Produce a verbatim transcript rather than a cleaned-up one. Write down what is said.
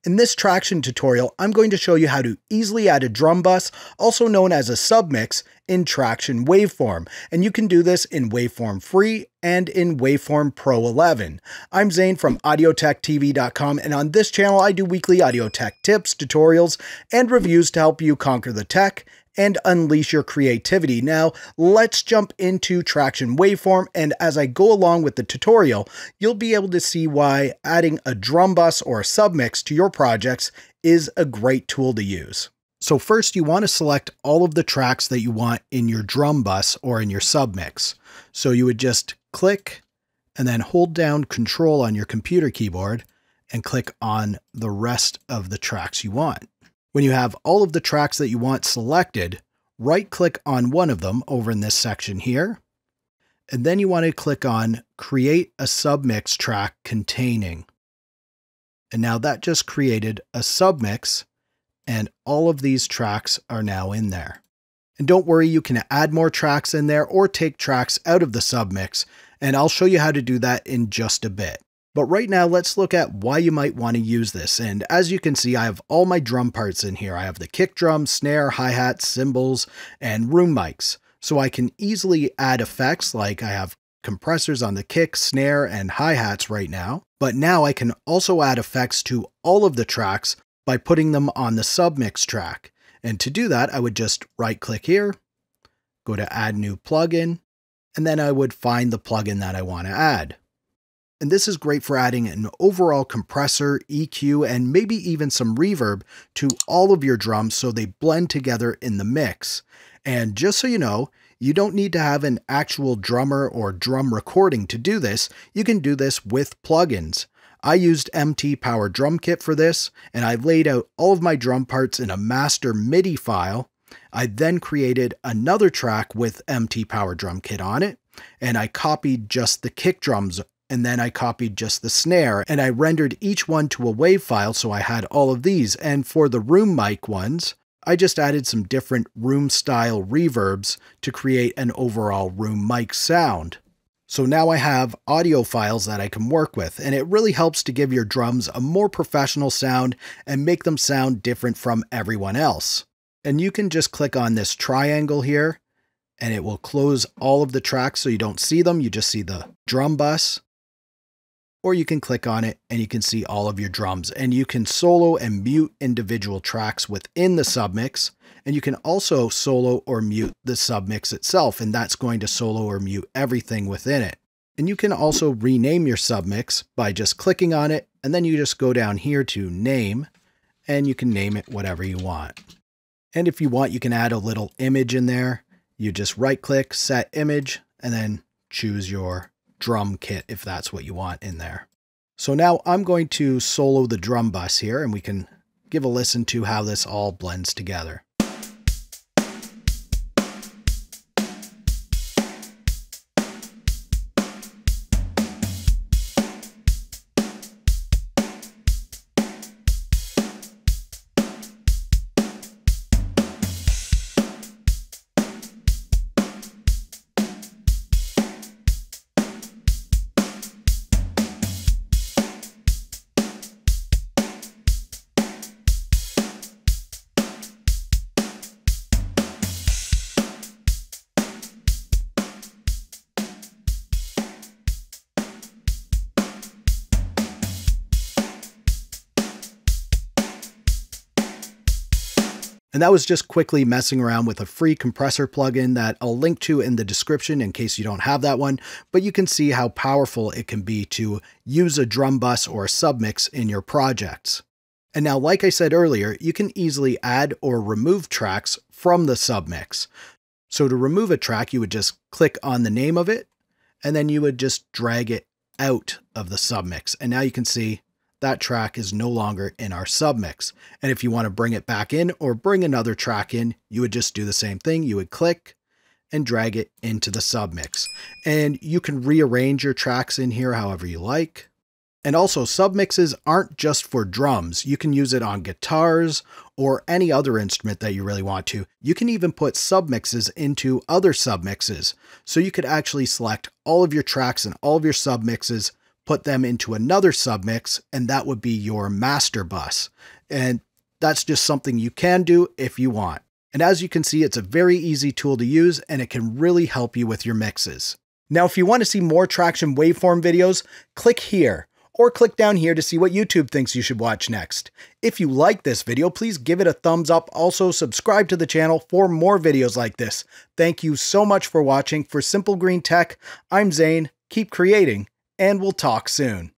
In this Tracktion tutorial, I'm going to show you how to easily add a drum bus, also known as a submix, in Tracktion Waveform, and you can do this in Waveform Free and in Waveform Pro eleven. I'm Zane from audio tech T V dot com, and on this channel I do weekly audio tech tips, tutorials, and reviews to help you conquer the tech and unleash your creativity. Now, let's jump into Tracktion Waveform, and as I go along with the tutorial, you'll be able to see why adding a drum bus or a submix to your projects is a great tool to use. So first, you want to select all of the tracks that you want in your drum bus or in your submix. So you would just click and then hold down Control on your computer keyboard and click on the rest of the tracks you want. When you have all of the tracks that you want selected, right-click on one of them over in this section here, and then you want to click on Create a Submix Track Containing. And now that just created a submix, and all of these tracks are now in there. And don't worry, you can add more tracks in there or take tracks out of the submix, and I'll show you how to do that in just a bit. But right now, let's look at why you might want to use this. And as you can see, I have all my drum parts in here. I have the kick drum, snare, hi-hat, cymbals, and room mics. So I can easily add effects, like I have compressors on the kick, snare, and hi-hats right now. But now I can also add effects to all of the tracks by putting them on the submix track. And to do that, I would just right-click here, go to Add New Plugin, and then I would find the plugin that I want to add. And this is great for adding an overall compressor, E Q, and maybe even some reverb to all of your drums so they blend together in the mix. And just so you know, you don't need to have an actual drummer or drum recording to do this. You can do this with plugins. I used M T Power Drum Kit for this, and I laid out all of my drum parts in a master MIDI file. I then created another track with M T Power Drum Kit on it, and I copied just the kick drums, and then I copied just the snare, and I rendered each one to a WAV file, so I had all of these. And for the room mic ones, I just added some different room style reverbs to create an overall room mic sound. So now I have audio files that I can work with, and it really helps to give your drums a more professional sound and make them sound different from everyone else. And you can just click on this triangle here, and it will close all of the tracks so you don't see them, you just see the drum bus. Or you can click on it and you can see all of your drums, and you can solo and mute individual tracks within the submix, and you can also solo or mute the submix itself, and that's going to solo or mute everything within it. And you can also rename your submix by just clicking on it, and then you just go down here to name, and you can name it whatever you want. And if you want, you can add a little image in there. You just right click, set image, and then choose your drum kit if that's what you want in there. So now I'm going to solo the drum bus here, and we can give a listen to how this all blends together. And that was just quickly messing around with a free compressor plugin that I'll link to in the description in case you don't have that one, but you can see how powerful it can be to use a drum bus or a submix in your projects. And now, like I said earlier, you can easily add or remove tracks from the submix. So to remove a track, you would just click on the name of it, and then you would just drag it out of the submix. And now you can see that track is no longer in our submix. And if you want to bring it back in or bring another track in, you would just do the same thing. You would click and drag it into the submix. And you can rearrange your tracks in here however you like. And also, submixes aren't just for drums. You can use it on guitars or any other instrument that you really want to. You can even put submixes into other submixes. So you could actually select all of your tracks and all of your submixes, put them into another submix, and that would be your master bus. And that's just something you can do if you want. And as you can see, it's a very easy tool to use, and it can really help you with your mixes. Now, if you want to see more Tracktion Waveform videos, click here, or click down here to see what YouTube thinks you should watch next. If you like this video, please give it a thumbs up. Also, subscribe to the channel for more videos like this. Thank you so much for watching. For Simple Green Tech, I'm Zane. Keep creating, and we'll talk soon.